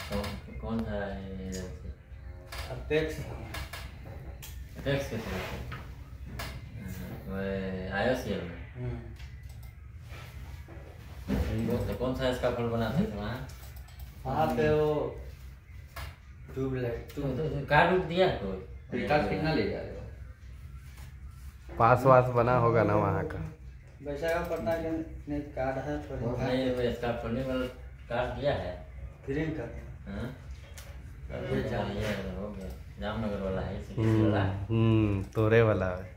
कौन सा agency? Apex apex के तरफ IOCL में। तो कौन सा इसका फल बनाते थे वहाँ पे वो ट्यूबलाइट तो कार्ड उठ दिया कोई कार्ड कितना ले जा रहे हो? पास वास बना होगा ना वहाँ का। वैसा का पता है कि नहीं कार्ड है थोड़ी नहीं इसका फली वाला कार्ड दिया है ग्रीन का। हाँ ये हो गया जामनगर वाला है सिटी वाला तोरे वाला है।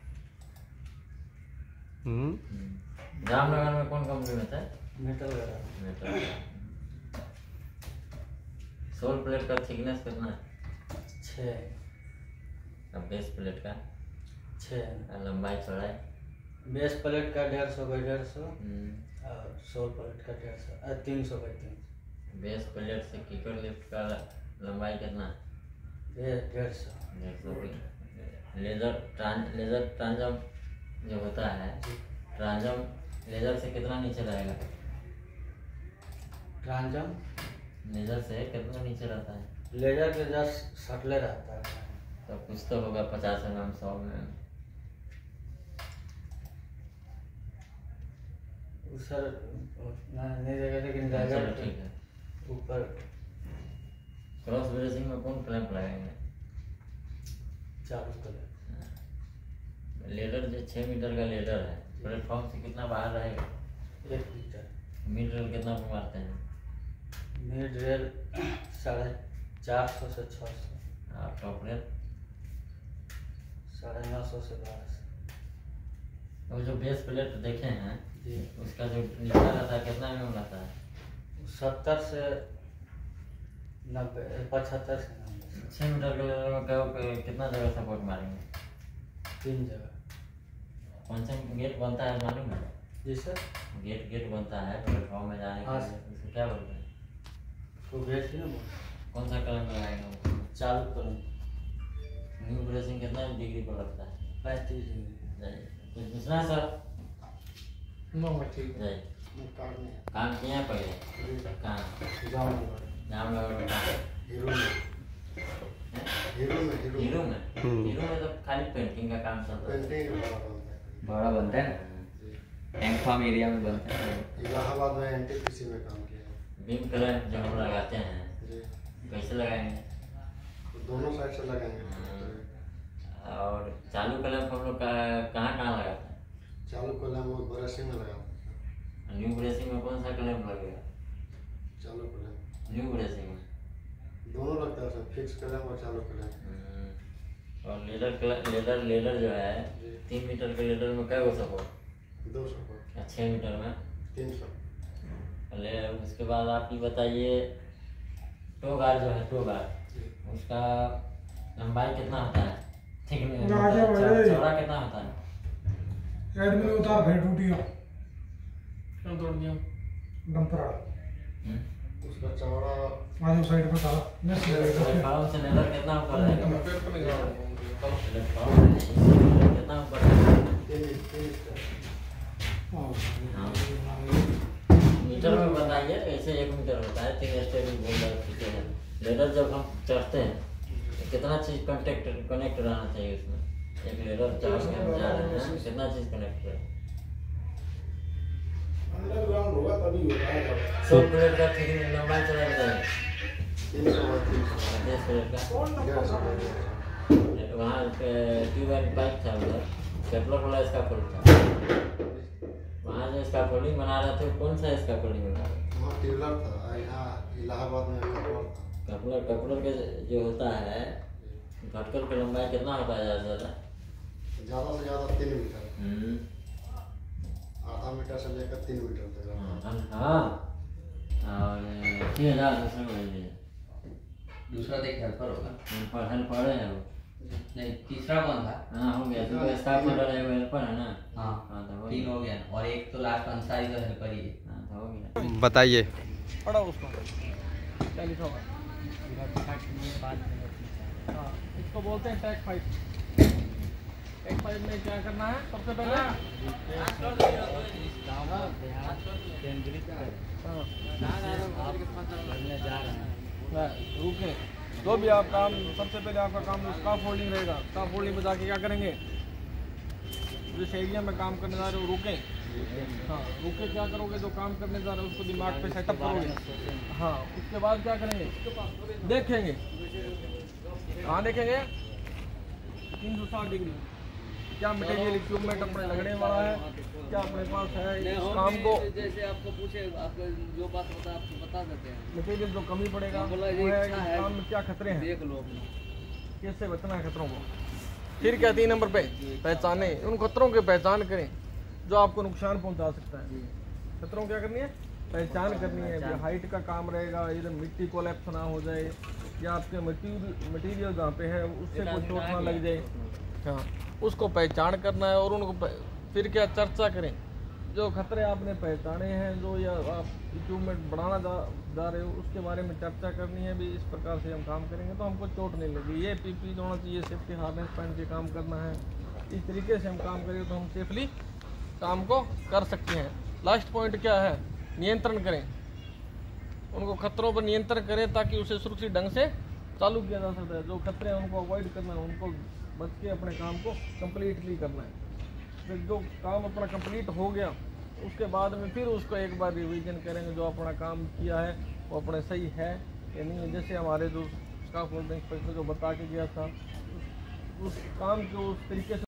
जामनगर में कौन कंपनी में था? मेटल सोल प्लेट का थिकनेस कितना है? 6। अब बेस प्लेट का 6 लंबाई चौड़ाई? बेस प्लेट का 150 बाई 150 और सोल प्लेट का 150 300 बाई 300। बेस प्लेट से किकर लिफ्ट का लंबाई कितना है? 150। लेजर ट्रांजम जो होता है ट्रांजम लेजर से कितना नीचे रहेगा? ट्रांजम लेजर से कितना नीचे रहता है? लेजर के जस्ट सटले रहता है तो कुछ तो होगा 50 mm 100 mm। सर नहीं रहेगा लेकिन चलो ठीक है। ऊपर क्रॉस ब्रेसिंग में कौन क्लैंप लगाएंगे? चालू कलर लेडर जो 6 मीटर का लेडर है प्लेटफॉर्म से कितना बाहर रहेगा? 1 मीटर। मिड रेल कितना पे मारते हैं? मिड रेल 450 से 600 और टॉप रेल 950 से 1200। वो जो बेस प्लेट देखे हैं जी उसका जो नीचा रहता है कितना mm रहता है? 70 से 90 75 से 90। 6 मीटर के लेवल में कितना जगह सपोर्ट मारेंगे? 3 जगह। कौन सा गेट बनता है मालूम है? जी सर गेट बनता है प्लेटफॉर्म में जाने के हाँ लिए उसको क्या बोलते हैं? उसको गेट ही ना बोलते। कौन सा कलम लगाएंगे उसको? चालू कलम। न्यू ब्रेसिंग कितना डिग्री पर लगता है? 35 डिग्री। कुछ पूछना है सर? ठीक है काम किया पहले कहाँ? जामनगर में कहाँ? हीरो में तो खाली पेंटिंग का काम चलता है। बड़ा बनता है ना टैंक फार्म एरिया में बनता है। इलाहाबाद में NTPC में काम किया है। बीम कलर जो हम लगाते हैं कैसे लगाएंगे? दोनों साइड से लगाएंगे। और चालू कलम हम लोग कहाँ लगाते हैं? चालू कलम वो ब्रशिंग में लगाते हैं। न्यू ब्रेसिंग में कौन सा कलम लगेगा? चालू कलम न्यू ब्रेसिंग में दोनों लगता है सर, फिक्स कलम और चालू कलम। और लेडर जो है 3 मीटर के लेडर में क्या हो सपोर्ट? 200 6 मीटर में 300। उसके बाद आप ये बताइए टोगार जो है टोगार उसका लंबाई कितना होता है? ठीक है चौड़ा कितना होता है? एडमिन उतार फिर टूटिया क्यों तोड़ दिया डंपर उसका चौड़ा आज साइड पे सारा नेक्स्ट प्लेटफॉर्म से लेदर कितना ऊपर रहेगा? प्लेटफॉर्म कितना ऊपर रहेगा? मीटर में बताइए ऐसे 1 मीटर होता है 3 स्टेप घूमते हैं। लेदर जब हम चढ़ते हैं तो कितना चीज कनेक्ट रहना चाहिए उसमें? एक लेदर चढ़ के हम जा रहे हैं कितना चीज कनेक्ट है? अंडरग्राउंड होगा तभी होता है। 100 प्लेट का ठीक लंबाई चला बताइए। 300 10 प्लेट का वहाँ ट्यूबवेल पाइप था उधर स्टेपलर वाला इसका फुल था। वहाँ जो इसका फोल्डिंग बना रहे थे कौन सा इसका फोल्डिंग बना रहे थे? वहाँ टिलर था। यहाँ इलाहाबाद में कपलर था। कपलर के जो होता है भटकल की लंबाई कितना होता है? ज़्यादा से ज़्यादा 3 मीटर। आधा मीटर से लेकर 3 मीटर तक। हाँ और 3000 दूसरा देख हेल्पर होगा। हेल्पर है वो नहीं तीसरा कौन था? हाँ हो गया तो स्टाफ होल्डर है वो हेल्पर है ना। हाँ तो 3 हो गया और एक तो लास्ट अंसारी तो हेल्पर ही है। हाँ तो हो गया। बताइए पड़ा उसको क्या लिखा हुआ? हाँ इसको बोलते हैं टैग फाइट। टैग फाइट में क्या करना है सबसे पहले? केंद्रित रुके। जो भी आप काम, सबसे पहले आपका काम स्काफ फोल्डिंग रहेगा। स्काफ फोल्डिंग में जाके क्या करेंगे, जिस एरिया में काम करने जा रहे हो रुके, हाँ रुके क्या करोगे, जो काम करने जा रहे हो उसको दिमाग पे सेटअप करोगे। हाँ उसके बाद क्या करेंगे, देखेंगे, कहाँ देखेंगे, 360 डिग्री क्या मटेरियल इक्विपमेंट अपने लगने वाला है, क्या अपने पास है इस काम को। जैसे आपको पूछे, आपको जो बात होता है आपको बता देते हैं। मटेरियल जो कमी पड़ेगा वो है, इस काम में क्या खतरे हैं, देख लो कैसे बचना है खतरों को। फिर क्या 3 नंबर पे पहचाने, उन खतरों की पहचान करें जो आपको नुकसान पहुंचा सकता है। खतरों क्या करनी है, पहचान करनी है। हाइट का काम रहेगा, इधर मिट्टी कोलैप्स ना हो जाए, या आपके मटेरियल जहाँ पे है उससे कोई चोट ना लग जाए, हाँ उसको पहचान करना है। और उनको फिर क्या चर्चा करें, जो खतरे आपने पहचाने हैं, जो या आप इक्विपमेंट बढ़ाना जा रहे हो उसके बारे में चर्चा करनी है। भी इस प्रकार से हम काम करेंगे तो हमको चोट नहीं लगी, ये पीपी होना चाहिए, सेफ्टी हार्नेस पहन के काम करना है। इस तरीके से हम काम करें तो हम सेफली काम को कर सकते हैं। लास्ट पॉइंट क्या है, नियंत्रण करें, उनको खतरों पर नियंत्रण करें ताकि उसे सुरक्षित ढंग से चालू किया जा सकता है। जो खतरे हैं उनको अवॉइड करना है, उनको बच के अपने काम को कम्प्लीटली करना है। फिर जो काम अपना कंप्लीट हो गया उसके बाद में फिर उसको एक बार रिवीजन करेंगे, जो अपना काम किया है वो अपने सही है या नहीं है। जैसे हमारे जो स्टाफ होल्डिंग इंस्पेक्टर जो बता के गया था उस काम को उस तरीके से